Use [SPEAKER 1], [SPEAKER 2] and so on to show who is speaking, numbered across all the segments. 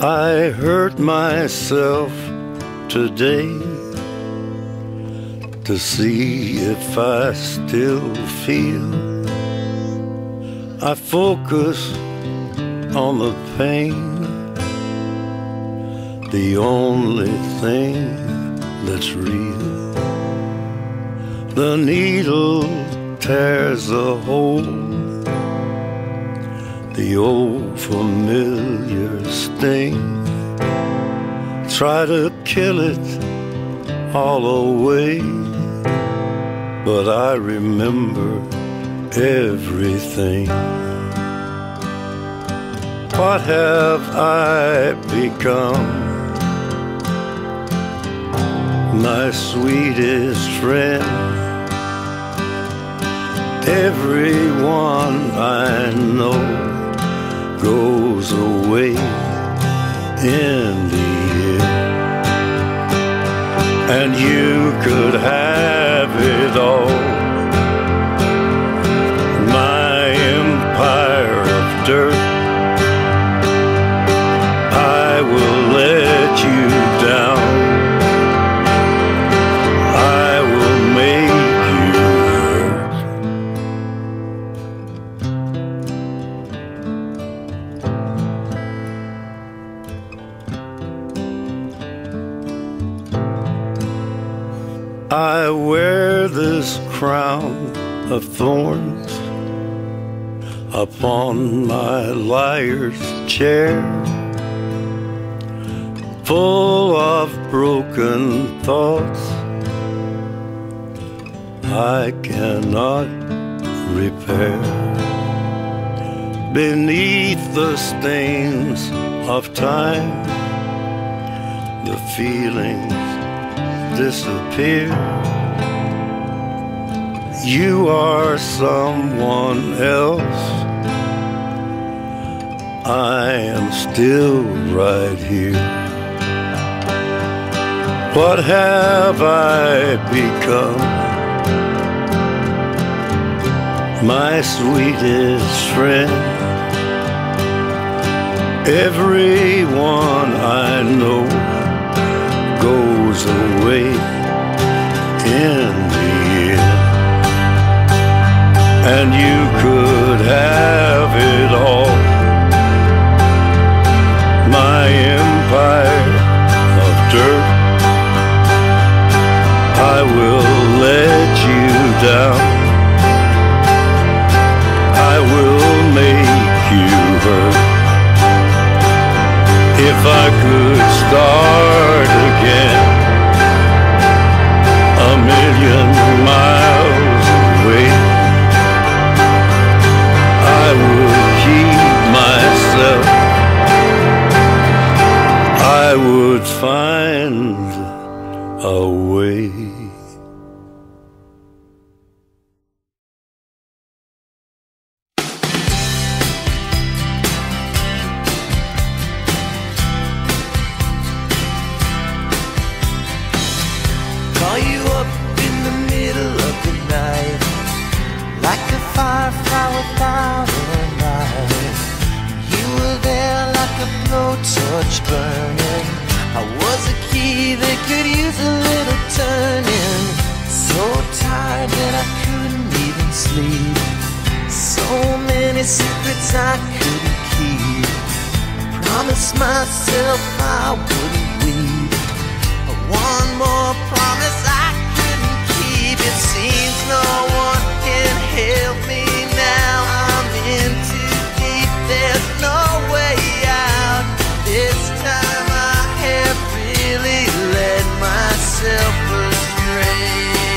[SPEAKER 1] I hurt myself today to see if I still feel. I focus on the pain, the only thing that's real. The needle tears a hole, the old familiar sting. Try to kill it all away, but I remember everything. What have I become? My sweetest friend. Everyone I know goes away in the end, and you could have it all. My empire of dirt, I will let you down. I will make you hurt. I wear this crown of thorns upon my liar's chair, full of broken thoughts I cannot repair. Beneath the stains of time, the feelings disappear. You are someone else, I am still right here. What have I become? My sweetest friend. Everyone I know goes away in the end, and you could have it all. My empire of dirt, I will let you down. I will make you hurt. If I could start again, a million miles away, I would keep myself. I would find a way.
[SPEAKER 2] Call you up in the middle of the night, like a firefly without a light. You were there like a blowtorch burning. I was a key that could use a little turning. So tired that I couldn't even sleep. So many secrets I couldn't keep. Promised myself I wouldn't weep. One more promise I couldn't keep. It seems no one can help me now. I'm in too deep, there's no way out. This time I have really led myself astray.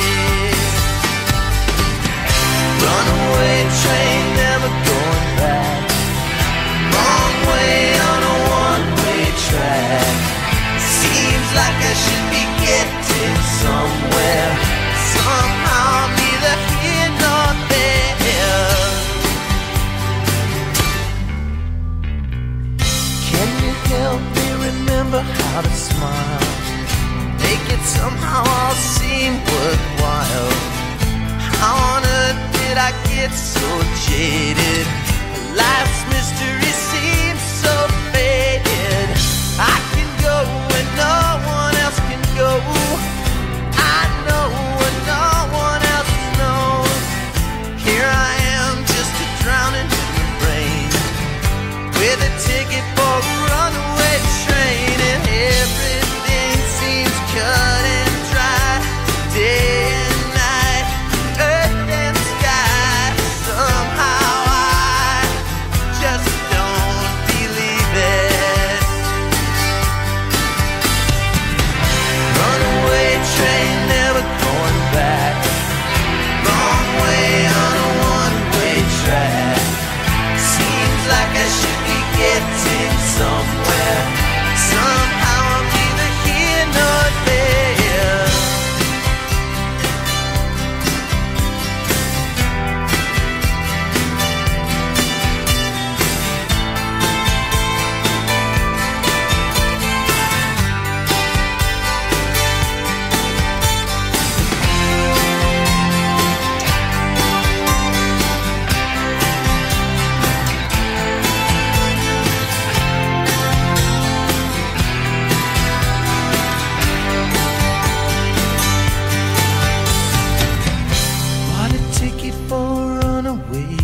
[SPEAKER 2] Runaway train, never going back. Wrong way on a one-way track. Seems like I should be getting somewhere. Somehow neither here nor there. Can you help me remember how to smile? Make it somehow all seem worthwhile. How on earth did I get so jaded? Life's mystery seems so faded.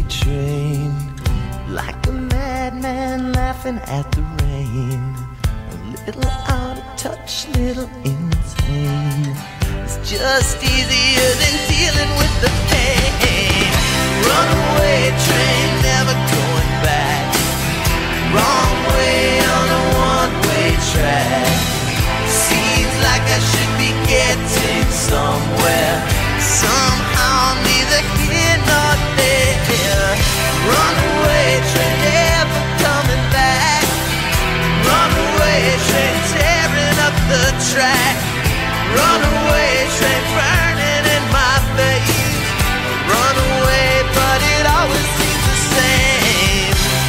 [SPEAKER 2] train, like a madman laughing at the rain. A little out of touch, little insane. It's just easier than dealing with the pain. Runaway train, never going back. Wrong way on a one-way track. Seems like I should be getting somewhere. Somehow neither here nor there. Runaway train, never coming back. Runaway train, tearing up the track. Runaway train, burning in my face. Runaway, but it always seems the same.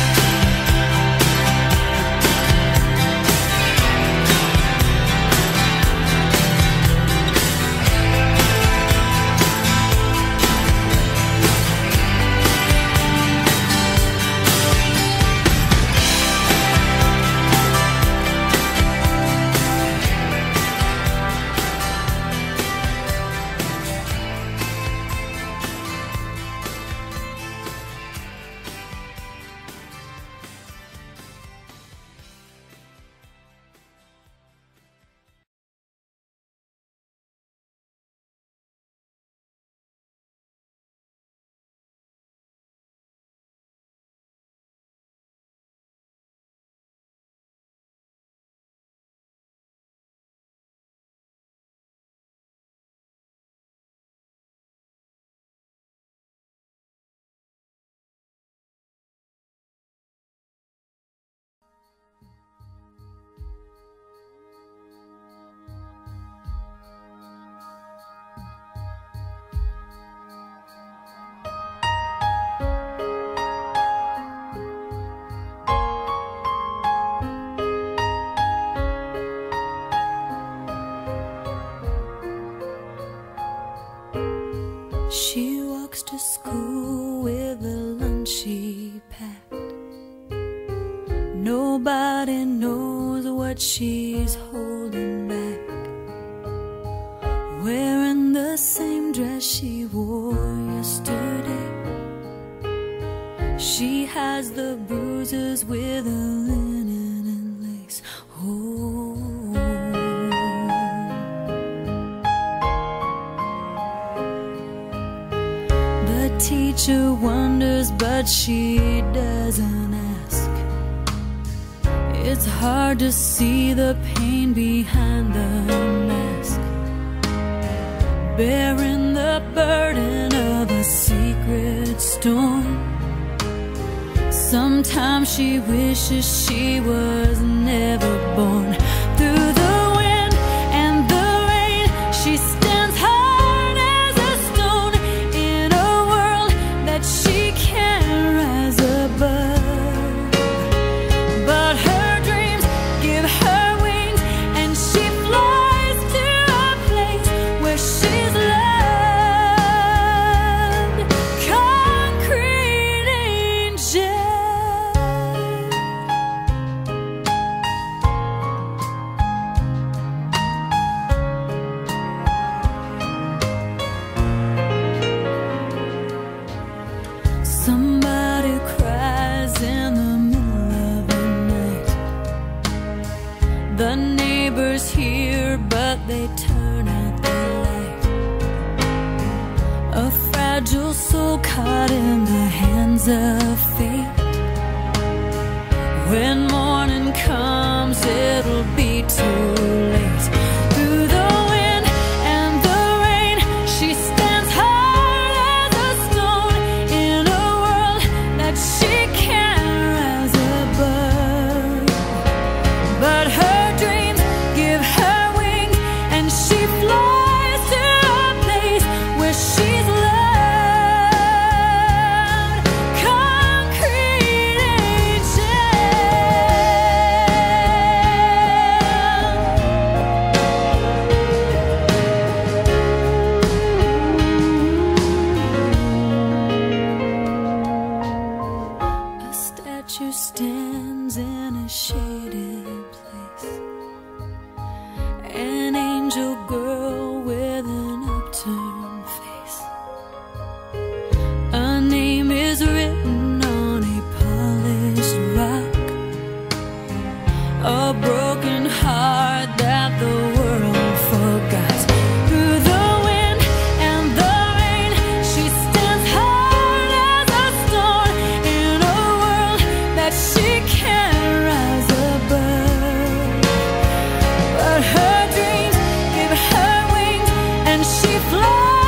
[SPEAKER 3] She walks to school with a lunch she packed. Nobody knows what she's holding back. Wearing the same dress she wore yesterday. She has the bruises with a linen and lace. Oh. Teacher wonders, but she doesn't ask. It's hard to see the pain behind the mask, bearing the burden of a secret storm. Sometimes she wishes she was never born. Through the wind and the rain, she stands high. She can't rise above, but her dreams give her wings, and she flies to a place where she's loved. Concrete angel. Somebody cries in the middle of the night. The neighbors hear, but they turn out the light. A fragile soul caught in the hands of fate. When morning comes, it'll be too late. Through the wind and the rain, she stands high. She can't rise above, but her dreams give her wings, and she flies to a place where she's loved. Concrete angel. fly.